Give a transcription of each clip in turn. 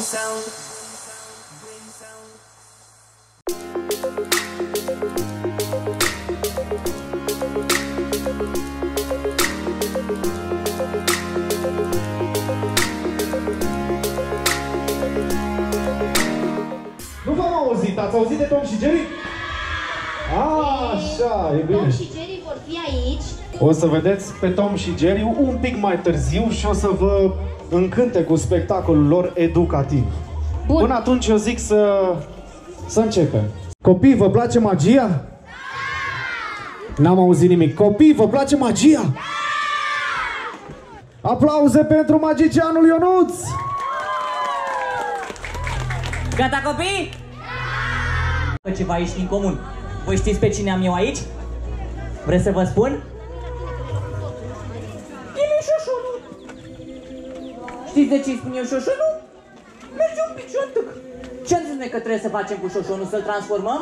sound. Nu v-am auzit, ați auzit de Tom și Jerry? Așa, e bine. Tom și Jerry vor fi aici. O să vedeți pe Tom și Jerry un pic mai târziu și o să vă încânte cu spectacolul lor educativ. Bun. Până atunci eu zic să începem. Copii, vă place magia? N-am auzit nimic. Copii, vă place magia? Aplauze pentru magicianul Ionuț! Gata, copii? Da! Ceva ești în comun. Voi știți pe cine am eu aici? Vreți să vă spun? El e șoșonul. Știți de ce îi spun eu șoșonul? Merge un pic și un tuc. Ce înseamnă că trebuie să facem cu șoșonul? Să-l transformăm?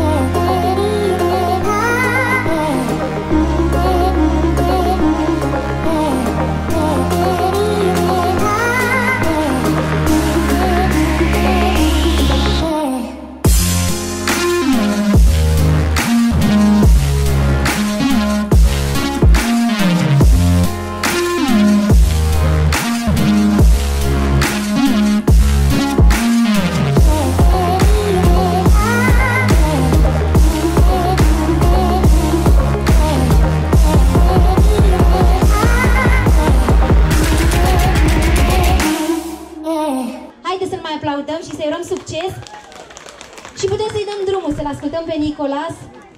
Și să-i urăm succes și putem să-i dăm drumul, să-l ascultăm pe Nicolas.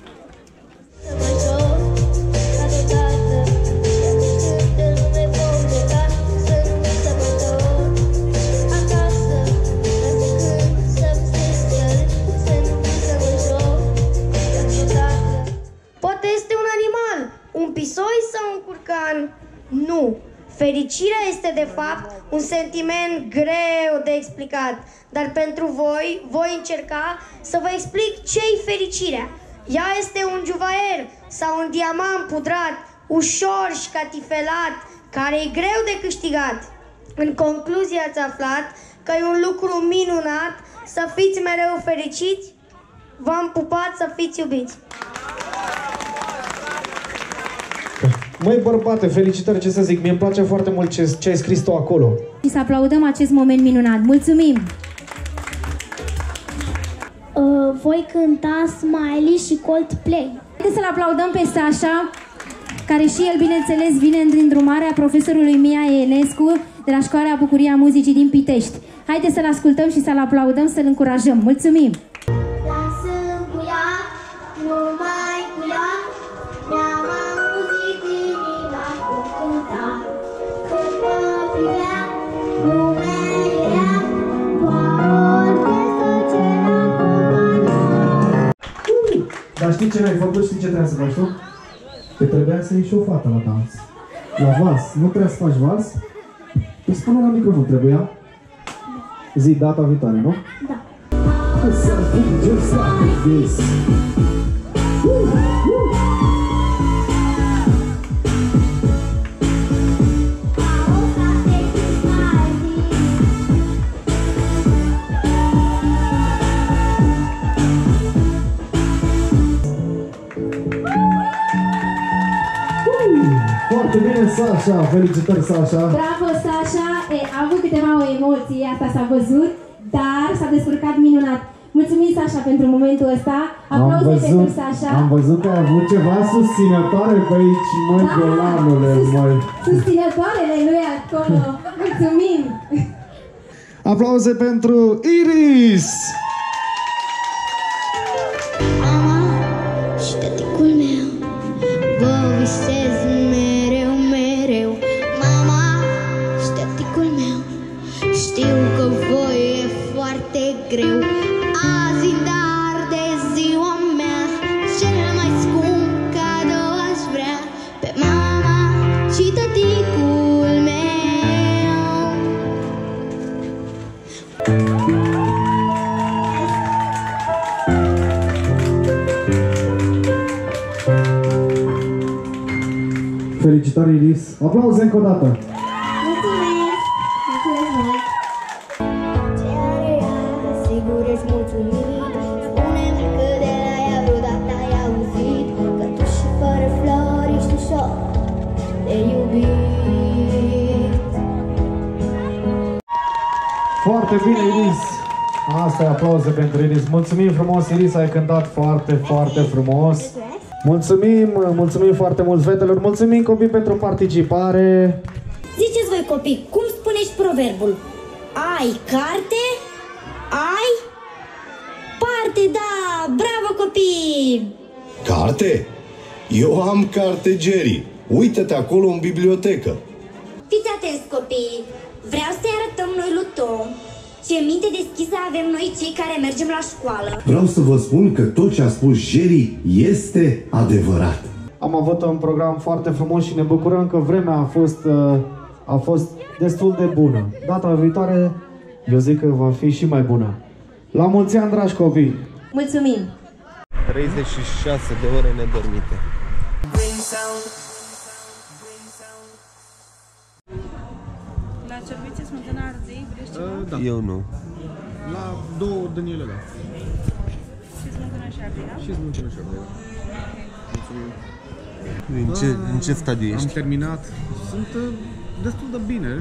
Poate este un animal, un pisoi sau un curcan? Nu. Fericirea este, de fapt, un sentiment greu de explicat, dar pentru voi, voi încerca să vă explic ce-i fericirea. Ea este un juvaier sau un diamant pudrat, ușor și catifelat, care e greu de câștigat. În concluzie ați aflat că e un lucru minunat să fiți mereu fericiți. V-am pupat, să fiți iubiți! Măi bărbate, felicitări, ce să zic, mie îmi place foarte mult ce ai scris tu acolo. Și să aplaudăm acest moment minunat. Mulțumim! Voi cânta Smiley și Coldplay. Haideți să-l aplaudăm pe Sasha, care și el, bineînțeles, vine în îndrumarea profesorului Mia Enescu de la Școala Bucuria Muzicii din Pitești. Haideți să-l ascultăm și să-l aplaudăm, să-l încurajăm. Mulțumim! Dansând cu ea, numai cu ea, mi-am auzit inima cum cânta. Când mă privea, lumea era, doar orchestră ce-era compania. Dar știi ce n-ai făcut? Știi ce trebuia să faci tu? Că trebuia să ieși o fată la dans. La vals. Nu trebuia să faci vals? Îi spune la microfon, trebuia? Zi data viitoare, nu? Da. Just like this. Foarte bine, Sasha! Felicitări, Sasha! Bravo, Sasha! A avut câteva emoții, asta s-a văzut, dar s-a descurcat minunat. Mulțumim, Sasha, pentru momentul ăsta. Aplauze pentru Sasha. Am văzut că a avut ceva susținătoare pe aici, măi, golanule, măi. Susținătoarele lui acolo. Mulțumim! Aplauze pentru Iris! Mama și tăticul meu, vă visez mereu, mereu. Mama și tăticul meu, știu că voi e foarte greu. Azi dar de ziua mea, cel mai scump cadou aș vrea pe mama și tăticul meu. Felicitări, Iris! Aplauze încă o dată! Mulțumesc! Mulțumesc mult! sigur ești mulțumit. Spune-mi că de la ea vreodată ai auzit că tu și fără flori ești ușor de iubit. Foarte bine, Iris! Asta e aplauze pentru Iris. Mulțumim frumos, Iris, ai cântat foarte, foarte frumos. Mulțumim foarte mult fetelor, mulțumim copii pentru participare. Ziceți voi copii, cum spuneți proverbul? Ai carte? Ai parte, da! Bravo copii! Carte? Eu am carte, Jerry. Uită-te acolo în bibliotecă. Fiți atenți copii, vreau să-i arătăm noi lui Tom ce minte deschisă avem noi cei care mergem la școală. Vreau să vă spun că tot ce a spus Jerry este adevărat. Am avut un program foarte frumos și ne bucurăm că vremea a fost destul de bună. Data viitoare, eu zic că va fi și mai bună. La mulți ani, dragi copii! Mulțumim! 36 de ore nedormite. La servicii Smântâna Ardei, vreți ceva? Da. Eu nu. La 2 Daniele, da. Și Smântâna și Ardei, da? Și Smântâna și Ardei, da. Mulțumim. În ce stadiu ești? Am terminat. Sunt destul de bine.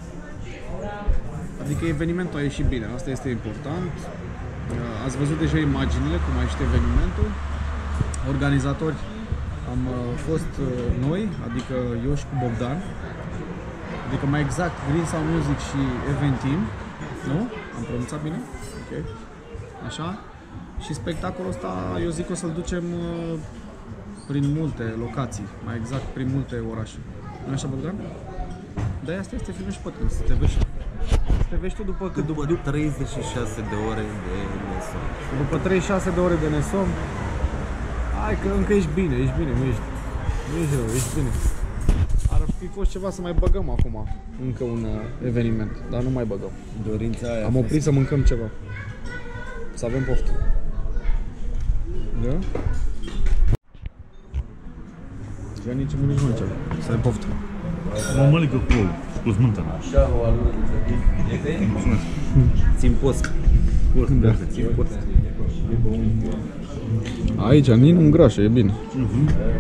Adică evenimentul a ieșit bine, asta este important. Ați văzut deja imaginile, cum a ieșit evenimentul. Organizatori am fost noi, adică eu și cu Bogdan. Adică mai exact Green Sound Music și Event Team. Nu? Am pronunțat bine? Ok. Așa. Și spectacolul ăsta, eu zic că o să-l ducem prin multe locații, mai exact prin multe orașe. Nu așa, Bogdan? Da, asta este filmul și poate să te vezi. Să te vezi tu după cât? După 36 de ore de nesom. După 36 de ore de nesom? Hai că încă ești bine, nu ești rău, ești bine. Ar fi fost ceva să mai băgăm acum încă un eveniment, dar nu mai băgăm. Dorința aia. Am oprit să mâncăm ceva. Să avem poftă. Da? Și nici nu începe. Să avem poftă. Mă mănâncă cu Smântâna. Mulțumesc. Țin post. Da. Aici, Nin, un graș, e bine.